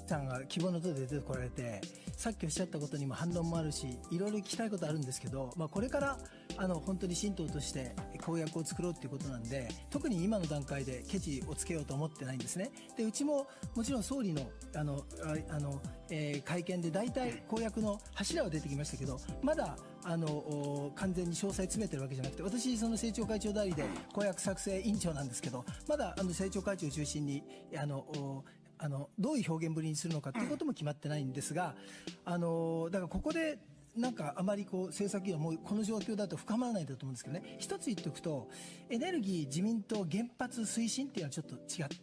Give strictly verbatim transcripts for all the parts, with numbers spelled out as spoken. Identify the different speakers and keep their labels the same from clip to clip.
Speaker 1: さんが希望の党で出てこられて、さっきおっしゃったことにも反論もあるし、いろいろ聞きたいことあるんですけど、まあ、これからあの本当に新党として公約を作ろうということなんで、特に今の段階でケチをつけようと思ってないんですね。でうちももちろん総理のあのあの、えー、会見で大体公約の柱は出てきましたけど、まだあの完全に詳細詰めてるわけじゃなくて、私その政調会長代理で公約作成委員長なんですけど、まだあの政調会長を中心にあのあのどういう表現ぶりにするのかということも決まってないんですが、あのだからここでなんかあまりこう政策議論もこの状況だと深まらないんだと思うんですけどね、一つ言っておくと、エネルギー自民党原発推進っていうのはちょっと違って、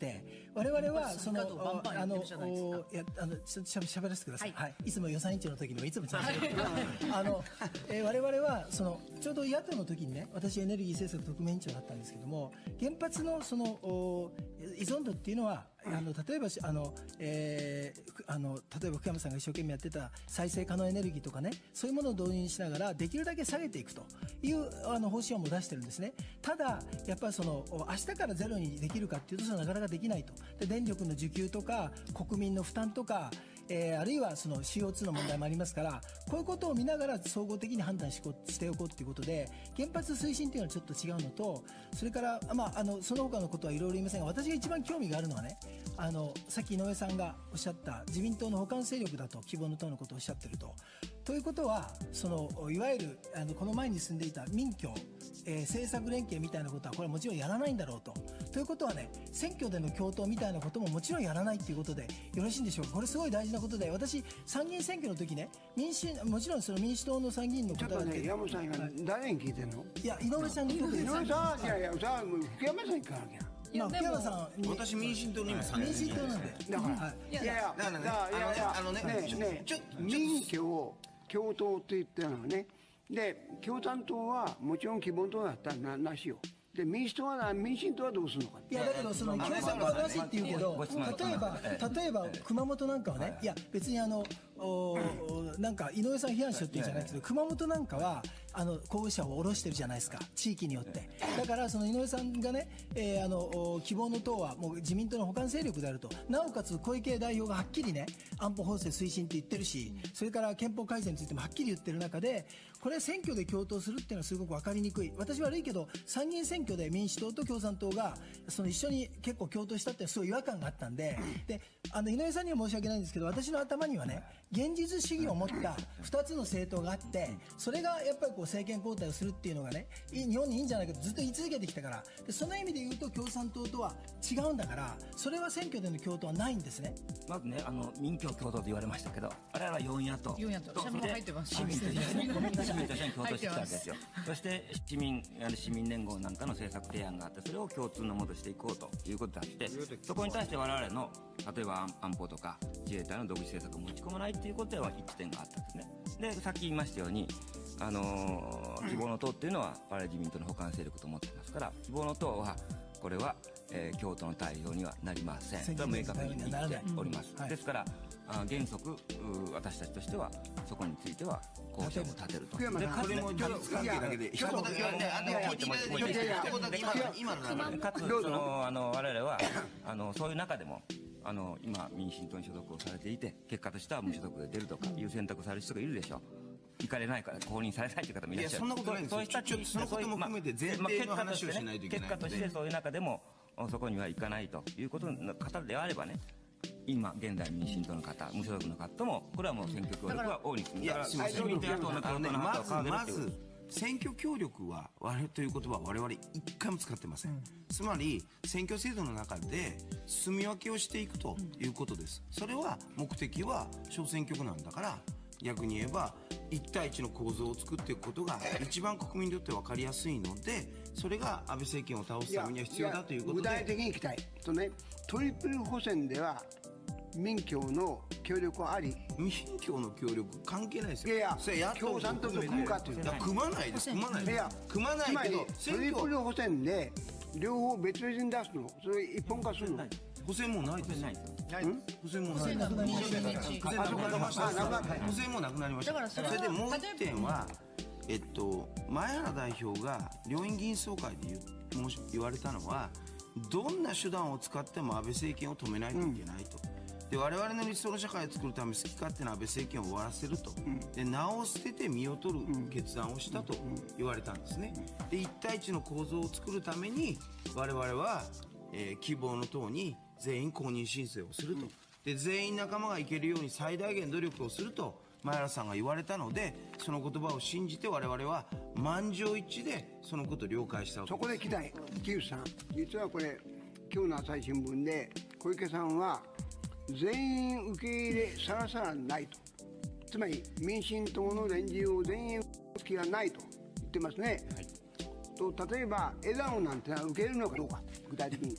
Speaker 1: 我々はそのあのいやあのちょっとしゃべしゃべらせてください。はい、はい、いつも予算委員長の時にもいつもちゃんとあの、えー、我々はそのちょうど野党の時にね、私エネルギー政策特命委員長だったんですけども、原発のその依存度っていうのはあの例えばあの、えー、あの例えば福山さんが一生懸命やってた再生可能エネルギーとかね、そういうものを導入しながらできるだけ下げていくというあの方針をも出してるんですね。ただやっぱりその明日からゼロにできるかっていうと、それはなかなかできないと。で電力の需給とか国民の負担とか、えー、あるいはその シーオーツー の問題もありますから、こういうことを見ながら総合的に判断しこしておこうということで、原発推進というのはちょっと違うのと、それから、まあ、あのその他のことはいろいろ言いませんが、私が一番興味があるのはね、あのさっき井上さんがおっしゃった自民党の補完勢力だと希望の党のことをおっしゃってると。ということは、そのいわゆるあのこの前に進んでいた民協、えー、政策連携みたいなことはこれはもちろんやらないんだろうと。ということはね、選挙での共闘みたいなことももちろんやらないということでよろしいんでしょうか。これすごい大事なことで、私参議院選挙の時ね、民主もちろんその民主党の参議院の方
Speaker 2: ちょっとね、山本さんが誰に聞いてんの？
Speaker 1: いや、井上さんに特に。
Speaker 2: 井上さん、いやいや、さあ福山さんに聞かなきゃ。
Speaker 1: まあ、福山さんに、
Speaker 3: 私民進党にも参
Speaker 1: 民進党なんで、
Speaker 2: だから、いやいや、だからね、いやいや、あのね、ね、ちょっと民協を共闘って言ってるのはね、で共産党はもちろん希望党だったら な, なしよ。で民主党は民進党はどうするのか。
Speaker 1: いやだけどその共産党はなしって言うけど、例えば例えば熊本なんかはね、いや別にあのなんか井上さん批判しようって言うんじゃないですけど、熊本なんかはあの候補者を下ろしてるじゃないですか、地域によって。だからその井上さんがね、えー、あの希望の党はもう自民党の補完勢力であると、なおかつ小池代表がはっきりね安保法制推進って言ってるし、それから憲法改正についてもはっきり言ってる中で、これ選挙で共闘するっていうのはすごく分かりにくい。私は悪いけど参議院選挙で民主党と共産党がその一緒に結構共闘したっていうのはすごい違和感があったんで、であの井上さんには申し訳ないんですけど、私の頭にはね、現実主義を持ったふたつの政党があって、それがやっぱりこう政権交代をするっていうのがね、日本にいいんじゃないかとずっと言い続けてきたから、でその意味で言うと共産党とは違うんだから、それは選挙での共闘はないんですね。
Speaker 4: まずね、あの民協共闘と言われましたけど、あれはよん野党、
Speaker 5: よん野党、
Speaker 4: そして市民と一緒に市民と一緒に共闘してきたわけですよ。そして市民市民連合なんかの政策提案があって、それを共通のもとしていこうということであって、そこに対して我々の例えば安保とか自衛隊の独自政策を持ち込まないということでは一致点があったんですね。でさっき言いましたように、あのー、希望の党っていうのは我々自民党の補完勢力と思ってますから、希望の党はこれは、えー、共闘の対象にはなりません。それは明確に言っております、うんはい、ですからあ原則私たちとしてはそこについては候補者を立てると。で
Speaker 3: これも事実関係だけで一言だけ聞いていただいて、一言だけ今の流れ、
Speaker 4: かつそのあの我々はあのそういう中でもあの今民進党に所属をされていて、結果としては無所属で出るとかいう選択をされる人がいるでしょう。行かれないから公認されないという方もいらっしゃる。
Speaker 3: いやそんなことないんですよ。
Speaker 4: そういう人たち、
Speaker 3: そのことも含めて前提の話をしないといけないので、
Speaker 4: 結果としてそういう中でもそこには行かないということの方であればね、今現在民進党の方、無所属の方もこれはもう選挙協力は大に進む。だから市民と野党の共闘の旗を掲げるっていう。
Speaker 3: 選挙協力は我々という言葉は我々一回も使ってません、うん、つまり選挙制度の中で住み分けをしていくということです、うん、それは目的は小選挙区なんだから、逆に言えばいち対いちの構造を作っていくことが一番国民にとって分かりやすいので、それが安倍政権を倒すためには必要だということで、
Speaker 2: 具体的にいきたいとね、トリプル補選では民協の協力はあり。
Speaker 3: 民協の協力関係ないですよ。
Speaker 2: いやいや共産党と組むかというと
Speaker 3: 組まないです、組まないです、いや組まないけど、
Speaker 2: トリプル補選で両方別々に出すの、それ一本化するの。
Speaker 3: 補選もないです。補選もない。
Speaker 5: 補選なくなりました。
Speaker 3: 補選もなくなりました。それでもう一点は、えっと前原代表が両院議員総会で 言, 言われたのは、どんな手段を使っても安倍政権を止めないといけないと、 で我々の理想の社会を作るため好き勝手な安倍政権を終わらせると、うん、で名を捨てて身を取る決断をしたと言われたんですね。で一対一の構造を作るために我々は、えー、希望の党に全員公認申請をすると、で全員仲間がいけるように最大限努力をすると前原さんが言われたので、その言葉を信じて我々は満場一致でそのことを了解したわけです。
Speaker 2: そこで期待、木内さん、実はこれ今日の朝日新聞で小池さんは全員受け入れさらさらないと、つまり民進党の連立を全員受け気がないと言ってますね、はい、と例えば枝野なんてのは受け入れるのかどうか具体的に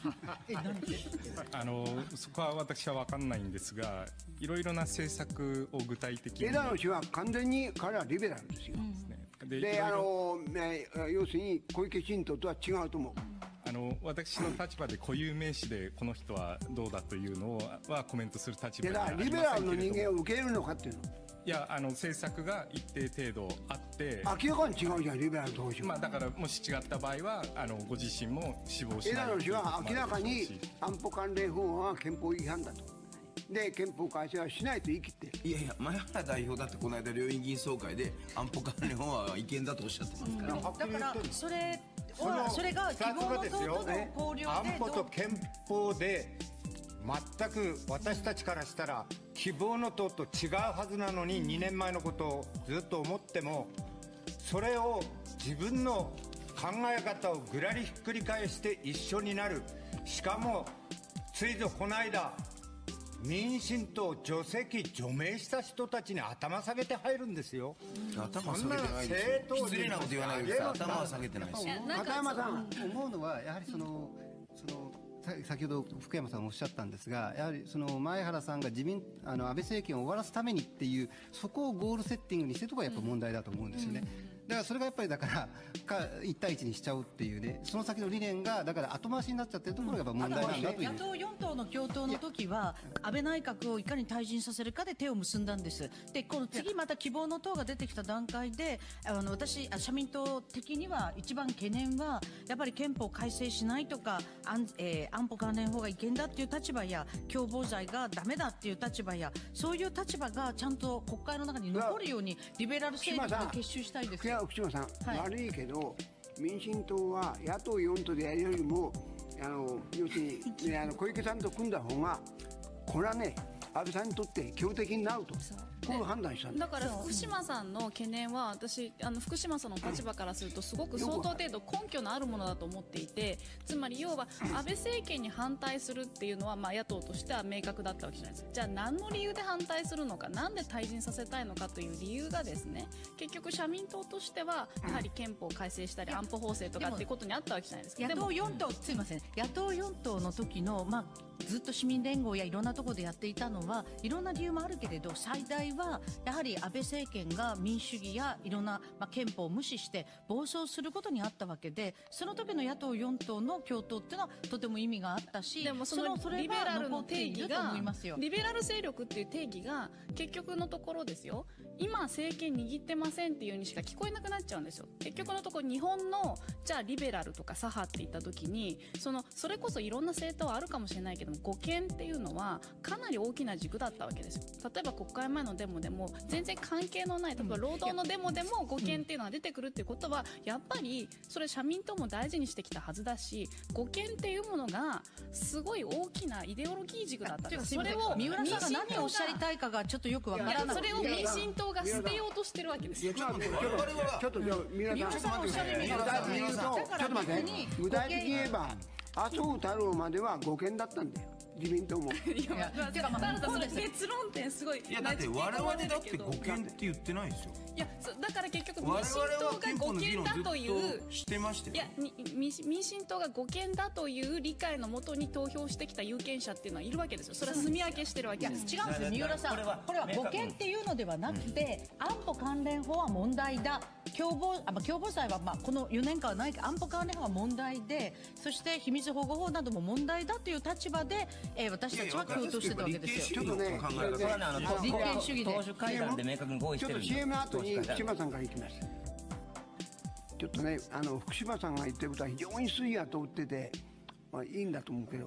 Speaker 5: あのそこは私は分かんないんですが、いろいろな政策を具体的に
Speaker 2: 枝野氏は完全に彼はリベラルですよ、うん、で, であの、ね、要するに小池新党とは違うと思う。
Speaker 5: あの私の立場で固有名詞でこの人はどうだというのはコメントする立場ではありませんけれども、
Speaker 2: リベラルの人間を受け入れるのかっていうの、
Speaker 5: いやあの政策が一定程度あって
Speaker 2: 明らかに違うじゃんリベラルと保守、
Speaker 5: まあ、だからもし違った場合はあのご自身も死亡しない
Speaker 2: 枝野氏は明らかに安保関連法案は憲法違反だと、で憲法改正はしないと言い切ってる。
Speaker 3: いやいや前原代表だってこの間両院議員総会で安保関連法案は違憲だとおっしゃってますから、うん、
Speaker 6: だからそれそれが希望の党との交流で
Speaker 7: 安保と憲法で全く私たちからしたら希望の党と違うはずなのににねんまえのことをずっと思っても、それを自分の考え方をぐらりひっくり返して一緒になる、しかもついぞこの間民進党除籍除名した人たちに頭下げて入るんですよ。
Speaker 3: 頭下げてないですよ。失礼なこと言わないでください。頭は下げてないですよ。
Speaker 2: 片山さん
Speaker 8: 思うのはやはりそのその先ほど福山さんもおっしゃったんですが、やはりその前原さんが自民あの安倍政権を終わらすためにっていうそこをゴールセッティングにしてるところがやっぱ問題だと思うんですよね。だからそれがやっぱりだからかいち対いちにしちゃうっていうね、その先の理念がだから後回しになっちゃってるところがやっぱ問題なんだという。
Speaker 6: 野党よん党の共闘の時は安倍内閣をいかに退陣させるかで手を結んだんです。でこの次また希望の党が出てきた段階であの私社民党的には一番懸念はやっぱり憲法改正しないとか安,、えー、安保関連法が違憲だっていう立場や共謀罪がダメだっていう立場やそういう立場がちゃんと国会の中に残るようにリベラル勢力が結集したいですよ。
Speaker 2: 福島さん、はい、悪いけど民進党は野党よん党でやるよりもあの要するに、ね、あの小池さんと組んだ方がこれはね安倍さんにとって強敵になるとこう判断したん
Speaker 9: だから福島さんの懸念は私あの福島さんの立場からするとすごく相当程度根拠のあるものだと思っていて、つまり要は安倍政権に反対するっていうのは、まあ、野党としては明確だったわけじゃないですか。じゃあ何の理由で反対するのか、なんで退陣させたいのかという理由がですね、結局社民党としてはやはり憲法改正したり安保法制とかっていうことにあったわけじゃないですか。
Speaker 6: 野党よん党すいません野党よん党の時のまあずっと市民連合やいろんなところでやっていたのはいろんな理由もあるけれど、最大はやはり安倍政権が民主主義やいろんな、まあ、憲法を無視して暴走することにあったわけで、その時の野党よん党の共闘っていうのはとても意味があったし、
Speaker 9: でもそのリベラルの定義がリベラル勢力っていう定義が結局のところですよ、今政権握ってませんっていうにしか聞こえなくなっちゃうんですよ。結局のところ日本のじゃあリベラルとか左派って言った時に そのそれこそいろんな政党はあるかもしれないけども、護憲っていうのはかなり大きな軸だったわけですよ。例えば国会前のデモでも全然関係のない、例えば労働のデモでも護憲っていうのが出てくるっていうことはやっぱりそれ社民党も大事にしてきたはずだし、護憲っていうものがすごい大きなイデオロギー軸だったんです。それを
Speaker 6: 三浦さんが何をおっしゃりたいかがちょっとよくわからない。
Speaker 9: それを民進党が捨てようとしてるわけですよ。
Speaker 2: ちょっと待ってちょっと三浦さんちょっと待って具体的に言えば麻生太郎までは護憲だったんだよ自民党も。
Speaker 9: いや、だからそれ結論点すごい。
Speaker 3: いやだって我々だって護憲って言ってないですよ。
Speaker 9: いやだから結局民進党が護憲だという
Speaker 3: してましたよ。
Speaker 9: いや民進党が護憲だという理解のもとに投票してきた有権者っていうのはいるわけですよ。それは住み分けしてるわけです。
Speaker 6: 違うんですよ三浦さん、これは護憲っていうのではなくて、うん、安保関連法は問題だ、共謀あ共謀罪はまあこのよねんかんはないけど安保関連法は問題で、そして秘密保護法なども問題だという立場で、えー、私たちは共闘してたわけですよ。
Speaker 3: ちょっとね、
Speaker 6: 立憲主義で
Speaker 4: 党首会談で明確に合意してるんで。
Speaker 2: ちょっと シーエム 後に福島さんからいきます。ちょっとねあの福島さんが言ってることは非常に筋が通ってて、まあ、いいんだと思うけど、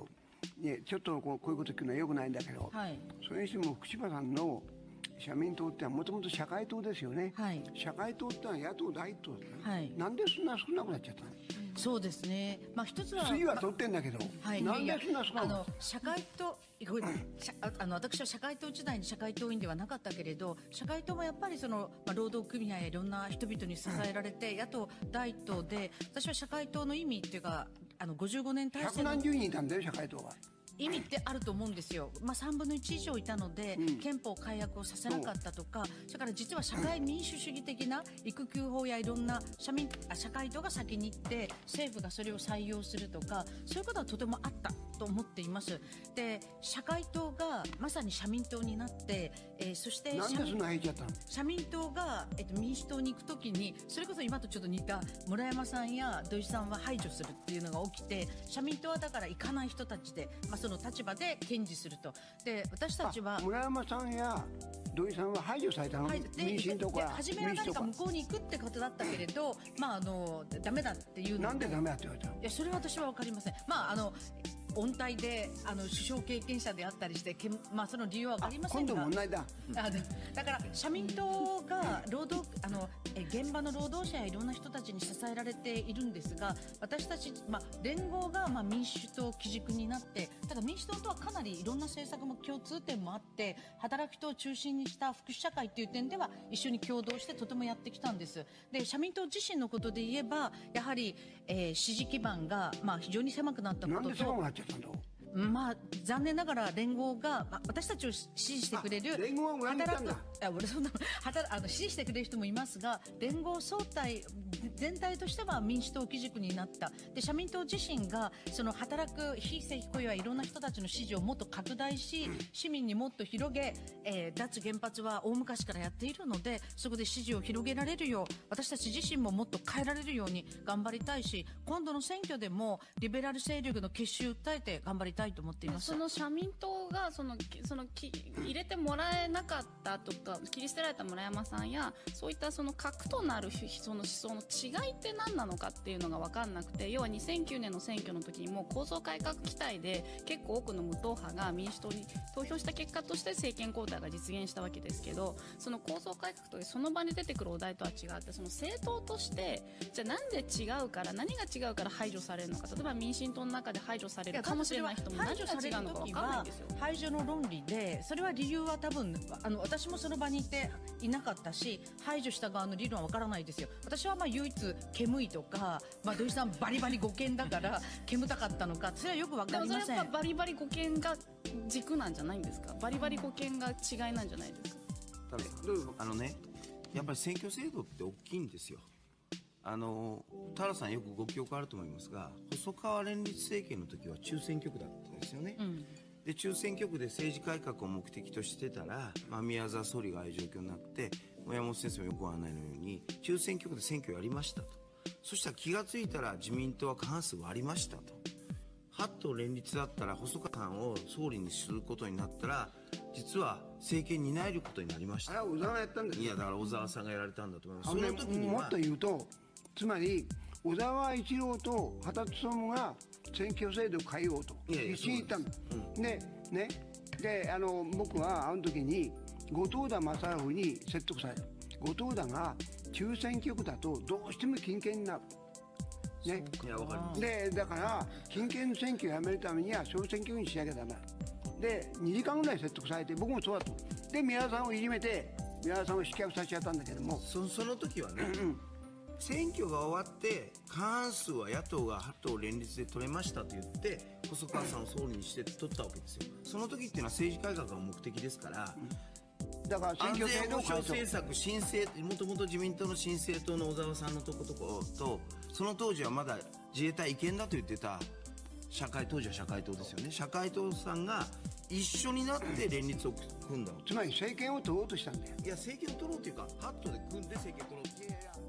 Speaker 2: ね、ちょっとこうこういうこと聞くのはよくないんだけど、はい、それにしても福島さんの社民党ってのはもともと社会党ですよね、はい、社会党ってのは野党第一党ですね、はい、なんでそんな少なくなっちゃったの？
Speaker 6: そうですね、まあ、一つは
Speaker 2: 次は取ってんだけど、はい、なんでそんな少なくなっちゃったの？
Speaker 6: 社会党あの私は社会党時代に社会党員ではなかったけれど、社会党もやっぱりその、まあ、労働組合やいろんな人々に支えられて、うん、野党第一党で、私は社会党の意味っていうか、あのごじゅうごねん体制の
Speaker 2: 百何十人いたんだよ社会党は。
Speaker 6: 意味ってあると思うんですよ、まあ、さんぶんのいち以上いたので、うん、憲法改悪をさせなかったとか、それから実は社会民主主義的な育休法やいろんな社民あ社会党が先に行って政府がそれを採用するとか、そういうことはとてもあったと思っています。で、社会党がまさに社民党になって、えー、そして
Speaker 2: なんでそんな入っちゃったの？
Speaker 6: 社民党が、えっと、民主党に行くときに、それこそ今とちょっと似た村山さんや土井さんは排除するっていうのが起きて、社民党はだから行かない人たちで、まあ、その立場で堅持すると。で、私たちは
Speaker 2: 村山さんや土井さんは排除されたの？はい、で
Speaker 6: 民進党から初めは何か向こうに行くってことだったけれど、まああのダメだっていうの。
Speaker 2: なんでダメだって言われたの？
Speaker 6: いや、それは私は分かりません。まああの温帯であの首相経験者であったりして、けまあ、その理由は分かりませんが、
Speaker 2: 今度問題だ。
Speaker 6: あでだから社民党が労働あのえ現場の労働者やいろんな人たちに支えられているんですが、私たち、まあ、連合が、まあ、民主党基軸になって、ただ民主党とはかなりいろんな政策も共通点もあって、働く人を中心にした福祉社会という点では一緒に共同してとてもやってきたんです。で、社民党自身のことで言えば、やはり、えー、支持基盤が、まあ、非常に狭くなったことと。
Speaker 2: なんで狭くなっちゃったんだろう。
Speaker 6: まあ、残念ながら連合が、まあ、私たちを支持してくれる
Speaker 2: 連合はご覧になったんだ。
Speaker 6: あ俺そんな働あの支持してくれる人もいますが、連合総体全体としては民主党基軸になった。で、社民党自身がその働く非正規雇用やいろんな人たちの支持をもっと拡大し、市民にもっと広げ、えー、脱原発は大昔からやっているので、そこで支持を広げられるよう、私たち自身ももっと変えられるように頑張りたいし、今度の選挙でもリベラル勢力の結集を訴えて頑張りたいと思っています。
Speaker 9: その社民党がそのそのき入れてもらえなかったとか、切り捨てられた村山さんや、そういったその核となるその思想の違いって何なのかっていうのが分かんなくて、要はにせんきゅうねんの選挙の時にも構造改革期待で結構多くの無党派が民主党に投票した結果として政権交代が実現したわけですけど、その構造改革というその場に出てくるお題とは違って、その政党としてじゃあなんで違うから、何が違うから排除されるのか、例えば民進党の中で排除されるかもしれない人も何が違うのか分からないんですよ。
Speaker 6: 排除の論理で、それは理由は多分あの私もその場にいていなかったし、排除した側の理論は分からないですよ。私はまあ唯一煙いとか、まあ、土井さんバリバリ護憲だから煙たかったのか、それはよく分かりません。
Speaker 9: でもそれはバリバリ護憲が軸なんじゃないんですか？バリバリ護憲が違いなんじゃないですか？
Speaker 3: あのね、やっぱり選挙制度って大きいんですよ。あの田原さんよくご記憶あると思いますが、細川連立政権の時は中選挙区だったんですよね、うん、で中選挙区で政治改革を目的としてたら、まあ、宮沢総理がああいう状況になって、山本先生もよくご案内のように中選挙区で選挙をやりましたと。そしたら気がついたら自民党は過半数割りましたと。はっ党連立だったら細川さんを総理にすることになったら、実は政権に担えることになりました。
Speaker 2: あれは小沢がやったんですよ。
Speaker 3: いやだから小沢さんがやられたんだと思います。
Speaker 2: その時にもっと言うと、つまり小沢一郎と畑勉が選挙制度を変えようと一緒に言ったんだ。でね、であの僕はあの時に後藤田正臣に説得された。後藤田が中選挙区だとどうしても金権になる。ね、
Speaker 3: いやわかります。
Speaker 2: でだから金権選挙をやめるためには小選挙区にしなきゃダメだ。でにじかんぐらい説得されて、僕もそうだと。で宮田さんをいじめて宮田さんを失脚させちゃったんだけども、
Speaker 3: そ, その時はね、うん、選挙が終わって過半数は野党がはっ党連立で取れましたと言って細川さんを総理にして取ったわけですよ。その時っていうのは政治改革が目的ですから、
Speaker 2: うん、だから選挙制度を変え
Speaker 3: 安全保障政策新政もともと自民党の新政党の小沢さんのとことことその当時はまだ自衛隊違憲だと言ってた社会当時は社会党ですよね。社会党さんが一緒になって連立を組んだ、
Speaker 2: つまり政権を取ろうとしたんだよ。
Speaker 3: いや政権を取ろうというかはっ党で組んで政権を取ろうと。いやいや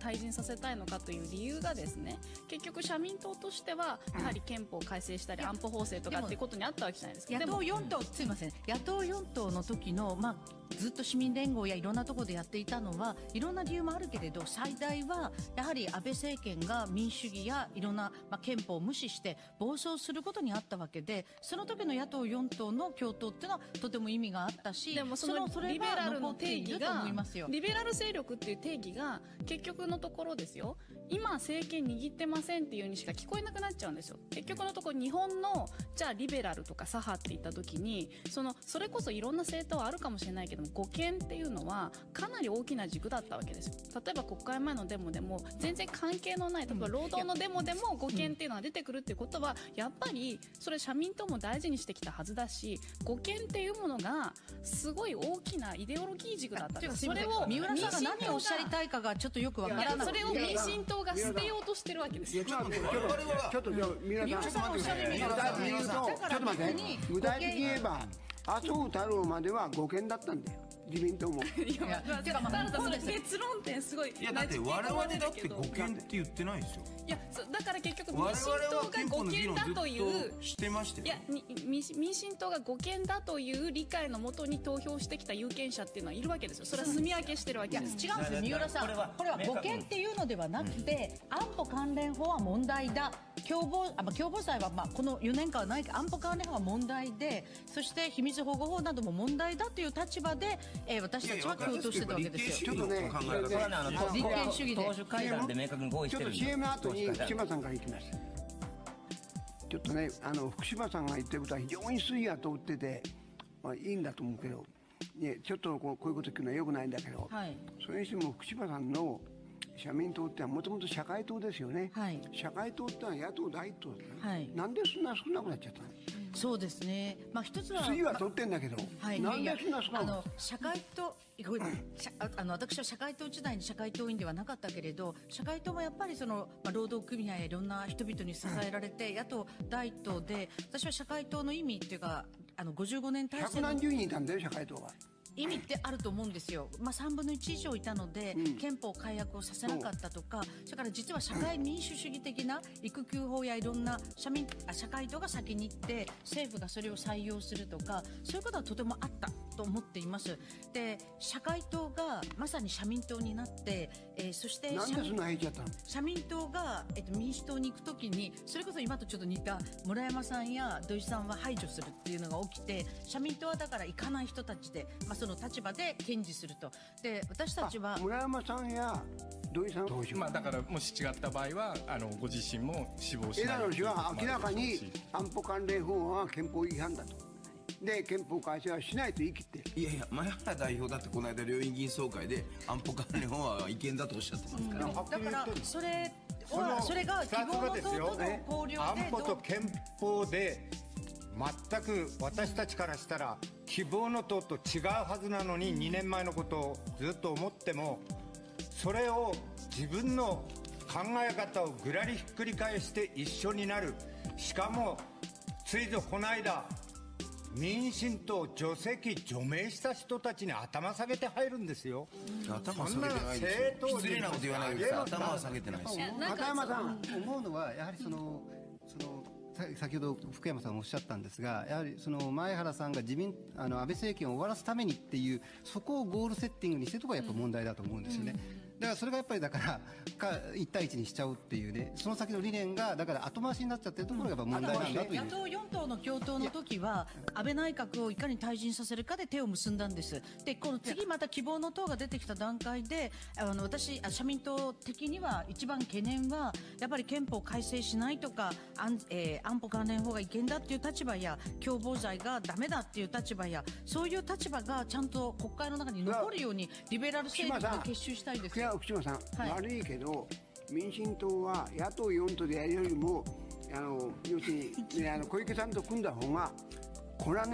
Speaker 9: 退陣させたいのかという理由がですね、結局社民党としてはやはり憲法を改正したり安保法制とかっていうことにあったわけじゃないですか。
Speaker 6: 野党よん党、すいません、野党よん党の時の、まあ、ずっと市民連合やいろんなところでやっていたのはいろんな理由もあるけれど、最大はやはり安倍政権が民主主義やいろんな、まあ、憲法を無視して暴走することにあったわけで、その時の野党よん党の共闘っていうのはとても意味があったし、
Speaker 9: でもそのリベラルの定義がリベラル勢力っていう定義が結局のところですよ、今政権握ってませんっていうにしか聞こえなくなっちゃうんですよ。結局のところ日本のじゃあリベラルとか左派って言った時に、そのそれこそいろんな政党はあるかもしれないけども、護憲っていうのはかなり大きな軸だったわけですよ。例えば国会前のデモでも全然関係のない、例えば労働のデモでも護憲っていうのが出てくるっていうことは、やっぱりそれ社民党も大事にしてきたはずだし、護憲っていうものがすごい大きなイデオロギー軸だったんです。それを
Speaker 6: 三浦さんが何をおっしゃりたいかがちょっとよくわからない。
Speaker 9: それを民進党が捨てようとしてるわけですよ。
Speaker 2: ちょっとちょっと皆さんちょっと待って、ちょっと待って、具体的に言えば麻生太郎までは護憲だったんだよ、自民党も。
Speaker 9: いや、てか、まあ、それ結論点すごい。
Speaker 3: いや、だって我々だって護憲って言ってないですよ。
Speaker 9: いや、だから結局民進党が護憲だという
Speaker 3: してましたよ。
Speaker 9: いや、民進党が護憲だという理解のもとに投票してきた有権者っていうのはいるわけですよ。それは住み分けしてるわけです。
Speaker 6: 違うんですよ、三浦さん。これは護憲っていうのではなくて、安保関連法は問題だ。共謀、あ、まあ、共謀罪は、まあ、このよねんかんはないけど、安保関連法は問題で、そして秘密保護法なども問題だという立場で、えー、私たちは共闘してたわけですよ。
Speaker 2: ちょっとね、
Speaker 6: 立憲主義で。
Speaker 4: 党首会談で明確に合意してるんで。
Speaker 2: ちょっと シーエム 後に福島さんから行きます。ちょっとね、あの福島さんが言ってることは非常に筋が通ってて、まあ、いいんだと思うけど、ね、ちょっとこう、こういうこと聞くのはよくないんだけど、はい、それにしても福島さんの社民党ってのはもともと社会党ですよね、はい、社会党ってのは野党第一党だね、はい、なんでそんな少なくなっちゃったの？
Speaker 6: そうですね、まあ、一つは
Speaker 2: 筋は取ってんだけど、
Speaker 6: まはい、
Speaker 2: なんでそんな少なくなっちゃったの？
Speaker 6: 社会党あの私は社会党時代に社会党員ではなかったけれど、社会党もやっぱりその、まあ、労働組合やいろんな人々に支えられて、うん、野党第一党で、私は社会党の意味っていうか、あのごじゅうごねん体制の
Speaker 2: 百何十人いたんだよ、社会党は。
Speaker 6: 意味ってあると思うんですよ、まあ、さんぶんのいち以上いたので、うん、憲法改悪をさせなかったとか、それから実は社会民主主義的な育休法やいろんな社民あ社会党が先に行って政府がそれを採用するとか、そういうことはとてもあったと思っています。で、社会党がまさに社民党になって、えー、そして
Speaker 2: なんでそんな入っちゃったの？
Speaker 6: 社民党が、えっと、民主党に行くときに、それこそ今とちょっと似た村山さんや土井さんは排除するっていうのが起きて、社民党はだから行かない人たちで、まあ、その立場で堅持すると。で、私たちは
Speaker 2: 村山さんや土井さん、
Speaker 5: まあ、だからもし違った場合はあのご自身も死亡しない。
Speaker 2: 枝野氏は明らかに安保関連法は憲法違反だと。で、憲法改正はしないと言い切ってる。
Speaker 3: いやいや、前原代表だってこの間両院議員総会で安保関連法は違憲だとおっしゃってますから、うん、
Speaker 6: だからそれはそれが希望の党との交流で
Speaker 7: 安保と憲法で全く私たちからしたら希望の党と違うはずなのに、にねんまえのことをずっと思っても、それを自分の考え方をぐらりひっくり返して一緒になる。しかもついぞこの間民進党除籍除名した人たちに頭下げて入るんですよ。
Speaker 3: 頭下げてないですよ。失礼なこと言わないでください。頭は下げてないですよ。
Speaker 8: 片山さん、思うのはやはりそのその先ほど福山さんおっしゃったんですが、やはりその前原さんが自民あの安倍政権を終わらすためにっていう、そこをゴールセッティングにしてるところがやっぱ問題だと思うんですよね。だからそれがやっぱりだからかいち対いちにしちゃうっていうね、その先の理念がだから後回しになっちゃってるところがやっぱ問題なんだという。
Speaker 6: 野党よん党の共闘の時は安倍内閣をいかに退陣させるかで手を結んだんです。で、この次また希望の党が出てきた段階で、あの私社民党的には一番懸念はやっぱり憲法改正しないとか、安,、えー、安保関連法が違憲だっていう立場や、共謀罪がダメだっていう立場や、そういう立場がちゃんと国会の中に残るようにリベラル勢力が結集したいですよ。
Speaker 2: 福島さん、はい、悪いけど民進党は野党よん党でやるよりも、あの要するに、ね、あの小池さんと組んだ方が、これはね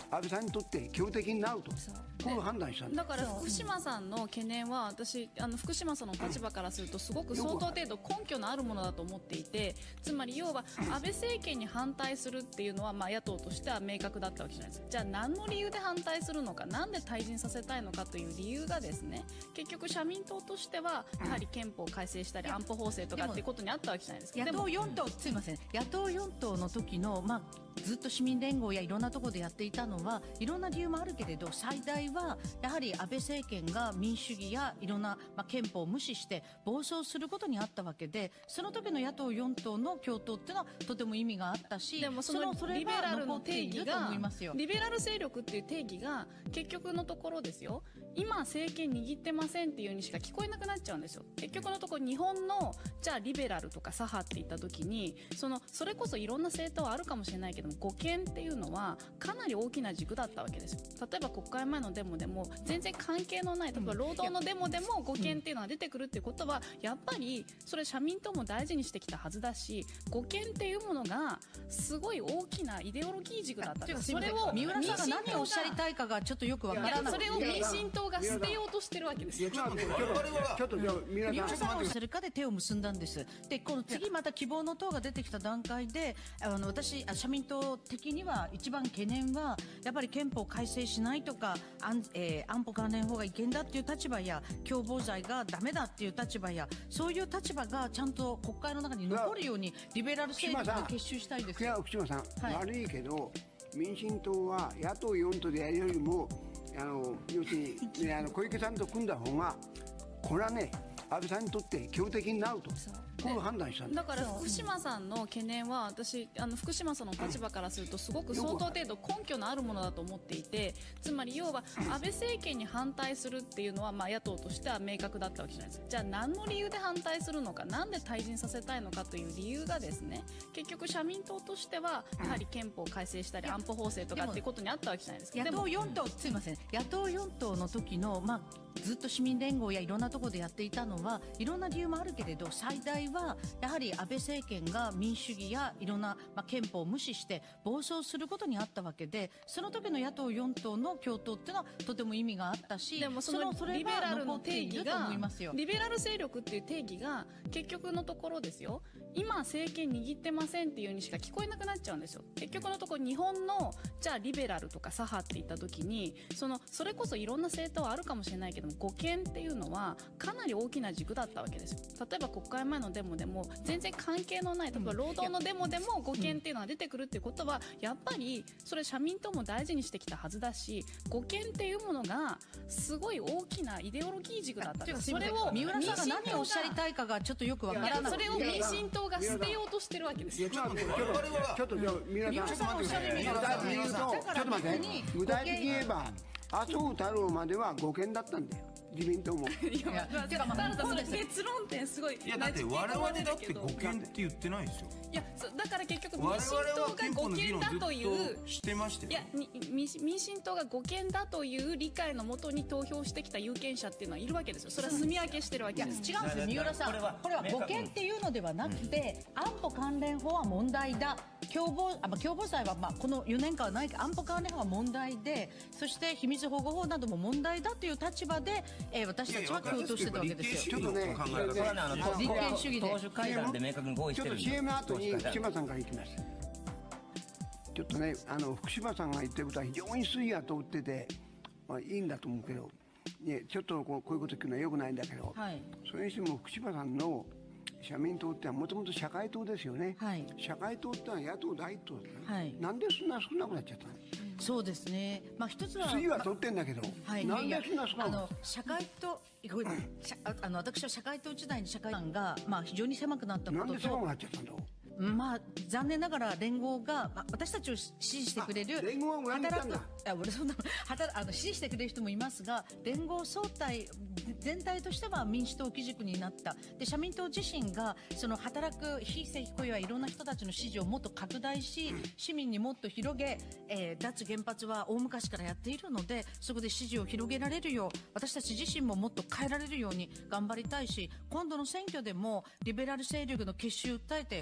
Speaker 2: 安倍さんにとって強敵になると、こう判断したん
Speaker 9: だから福島さんの懸念は、私あの福島さんの立場からするとすごく相当程度根拠のあるものだと思っていて、つまり要は安倍政権に反対するっていうのは、まあ、野党としては明確だったわけじゃないですか。じゃあ何の理由で反対するのか、なんで退陣させたいのかという理由がですね、結局社民党としてはやはり憲法改正したり安保法制とかっていうことにあったわけじゃないですか。
Speaker 6: 野党よん党、すいません、野党よん党の時の、まあ、ずっと市民連合やいろんなところでやっていたのは、いろんな理由もあるけれど、最大はやはり安倍政権が民主主義やいろんな、まあ、憲法を無視して暴走することにあったわけで、その時の野党よん党の共闘っていうのはとても意味があったし、
Speaker 9: でもそのリベラルの定義が、リベラル勢力っていう定義が結局のところですよ、今政権握ってませんっていうにしか聞こえなくなっちゃうんですよ。結局のところ日本のじゃあリベラルとか左派って言った時に、そのそれこそいろんな政党はあるかもしれないけども、護憲っていうのはかなり大きな軸だったわけですよ。例えば国会前のデモでも全然関係のない、例えば労働のデモでも護憲っていうのが出てくるっていうことは、やっぱりそれ社民党も大事にしてきたはずだし、護憲っていうものがすごい大きなイデオロギー軸だったんです。それを
Speaker 6: 三浦さんが何をおっしゃりたいかがちょっとよくわからない。
Speaker 9: それを民進党が捨てようとしてるわけですよ。
Speaker 2: ちょっとちょっとじゃあ
Speaker 6: 三浦さんをするかで手を結んだんです。でこの次また希望の党が出てきた段階で、あの私社民党的には一番懸念はやっぱり憲法改正しないとか、安,、えー、安保関連法が違憲だっていう立場や、共謀罪がダメだっていう立場や、そういう立場がちゃんと国会の中に残るようにリベラル勢力が結集したいです。
Speaker 2: 福島さん、はい、悪いけど民進党は野党よん党でやるよりも、あの要するに、ね、あの小池さんと組んだ方がこれはね、安倍さんにとって強敵になると、こう判断したん
Speaker 9: だから福島さんの懸念は、私あの福島さんの立場からするとすごく相当程度根拠のあるものだと思っていて、つまり要は安倍政権に反対するっていうのは、まあ、野党としては明確だったわけじゃないですか。じゃあ何の理由で反対するのか、なんで退陣させたいのかという理由がですね、結局社民党としてはやはり憲法改正したり安保法制とかっていうことにあったわけじゃないですか。
Speaker 6: 野党よん党、すいません、野党よん党の時の、まあ、ずっと市民連合やいろんなところでやっていたのは、いろんな理由もあるけれど、最大はやはり安倍政権が民主主義やいろんな、まあ、憲法を無視して暴走することにあったわけで、その時の野党よん党の共闘っていうのはとても意味があったし、
Speaker 9: でもそのリベラルの定義が、リベラル勢力っていう定義が結局のところですよ、今政権握ってませんっていうにしか聞こえなくなっちゃうんですよ。結局のところ日本のじゃあリベラルとか左派って言った時に、そのそれこそいろんな政党はあるかもしれないけども、護憲っていうのはかなり大きな軸だったわけですよ。例えば国会前のデモでも全然関係のない、例えば労働のデモでも護憲っていうのが出てくるっていうことは、やっぱりそれ社民党も大事にしてきたはずだし、護憲っていうものがすごい大きなイデオロギー軸だったんです。それを
Speaker 6: 三浦さんが何をおっしゃりたいかがちょっとよくわからない。
Speaker 9: それを民進党が捨てようとしてるわけですよ。
Speaker 2: ちょっとちょっとじゃあ三浦さん、ちょっと待って、具体的に言えば麻生太郎までは護憲だったんだよ、自民党も。
Speaker 9: いや、てか、まあ、それ結論点すごい。
Speaker 3: いや、だって我々だって護憲って言ってないですよ。
Speaker 9: いや、だから結局民進党が護憲だという、
Speaker 3: してましたよ。
Speaker 9: いや、民進党が護憲だという理解のもとに投票してきた有権者っていうのはいるわけですよ。それは住み分けしてるわけです。
Speaker 6: 違うんですよ、三浦さん。これは護憲っていうのではなくて、安保関連法は問題だ。共謀、あ、まあ、共謀罪は、まあ、このよねんかんはないけど、安保関連法は問題で、そして秘密保護法なども問題だという立場で、えー、私たちは共闘してたわけですよ。
Speaker 2: ちょっとね、
Speaker 6: 立憲主義で。
Speaker 4: 党首会談で明確に合意してるんで。
Speaker 2: ちょっと シーエム 後に福島さんからいきます。ちょっとね、あの福島さんが言ってることは非常に筋が通ってて、まあ、いいんだと思うけど、ね、ちょっとこう、こういうこと聞くのはよくないんだけど、はい、それにしても福島さんの社民党ってのはもともと社会党ですよね、はい、社会党ってのは野党第一党ですね、はい、なんでそんな少なくなっちゃったの？
Speaker 6: そうですね、まあ、一つは
Speaker 2: 筋は取ってんだけど、はい、なんでそんな少なくなっちゃったの？
Speaker 6: 社会党、ごめんなさい、あの私は社会党時代に社会団が、まあ、非常に狭くなったことと、
Speaker 2: なんで狭くなっちゃったんだろう。
Speaker 6: まあ、残念ながら連合が、まあ、私たちを支持してくれる
Speaker 2: 連合はご覧になったんだ。
Speaker 6: あ、俺そんな働あの支持してくれる人もいますが、連合総体全体としては民主党基軸になった。で、社民党自身がその働く非正規雇用やいろんな人たちの支持をもっと拡大し、市民にもっと広げ、えー、脱原発は大昔からやっているので、そこで支持を広げられるよう、私たち自身ももっと変えられるように頑張りたいし、今度の選挙でもリベラル勢力の結集を訴えて頑張りたい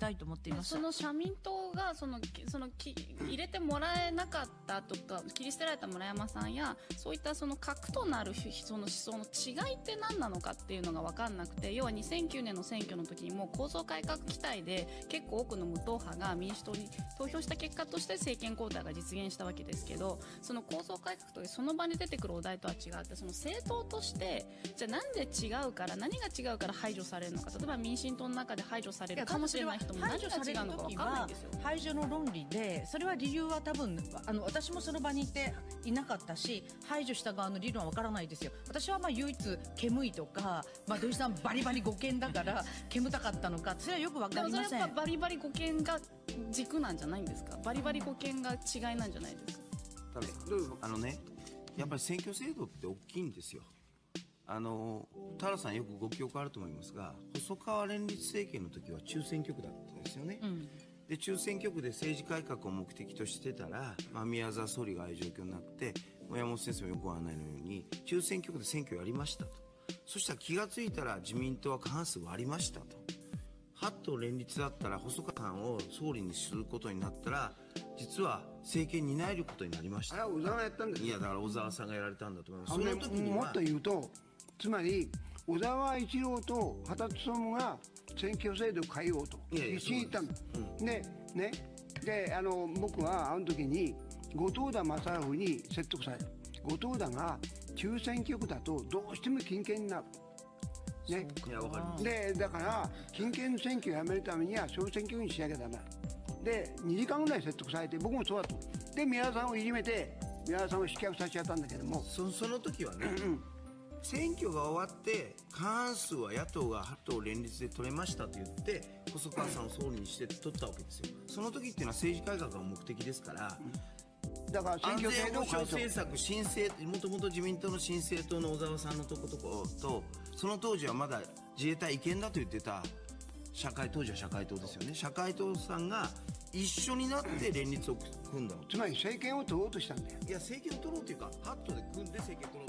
Speaker 6: たいと思っています。
Speaker 9: その社民党がそのそのき入れてもらえなかったとか、切り捨てられた村山さんやそういったその核となるその思想の違いって何なのかっていうのが分かんなくて、要はにせんきゅうねんの選挙の時にも構造改革期待で結構多くの無党派が民主党に投票した結果として政権交代が実現したわけですけど、その構造改革というその場に出てくるお題とは違って、その政党としてじゃあなんで違うから、何が違うから排除されるのか、例えば民進党の中で排除されるかもしれない人も何が違うのか分かんないんですよ。
Speaker 6: 排除の論理で、それは理由は多分あの私もその場にいていなかったし、排除した側の理論は分からないですよ。私はまあ唯一煙いとか、まあ、土井さんバリバリ護憲だから煙たかったのか、それはよく分かりません。
Speaker 9: でもそれはやっぱバリバリ護憲が軸なんじゃないんですか。バリバリ護憲が違いなんじゃないですか。
Speaker 3: あのね、やっぱり選挙制度って大きいんですよ。あの田原さんよくご記憶あると思いますが、細川連立政権の時は中選挙区だったんですよね、うん、で中選挙区で政治改革を目的としてたら、まあ、宮沢総理がああいう状況になって、山本先生もよくご案内のように中選挙区で選挙をやりましたと。そしたら気がついたら自民党は過半数割りましたと。八党連立だったら細川さんを総理にすることになったら、実は政権に担えることになりました。
Speaker 2: あれは小沢がやったんですよ。
Speaker 3: いやだから小沢さんがやられたんだと思います。
Speaker 2: その時にはもっと言うと、つまり小沢一郎と羽田勉が選挙制度を変えようと一緒に言ったんです。で、ね、であの僕はあの時に後藤田正臣に説得された。後藤田が中選挙区だとどうしても金権になる。ね、
Speaker 3: いやわかります。
Speaker 2: でだから金権の選挙をやめるためには小選挙区にしなきゃダメだ。でにじかんぐらい説得されて、僕もそうだと。で宮田さんをいじめて宮田さんを失脚させちゃったんだけども、
Speaker 3: そ, その時はね、うん、選挙が終わって過半数は野党が八党連立で取れましたと言って細川さんを総理にして取ったわけですよ。その時っていうのは政治改革が目的ですから、うん、だから選挙制度を変え政策新政もともと自民党の新政党の小沢さんのとことことその当時はまだ自衛隊違憲だと言ってた社会当時は社会党ですよね。社会党さんが一緒になって連立を組んだの。
Speaker 2: つまり政権を取ろうとしたんだよ。
Speaker 3: いや政権を取ろうというか八党で組んで政権を取ろう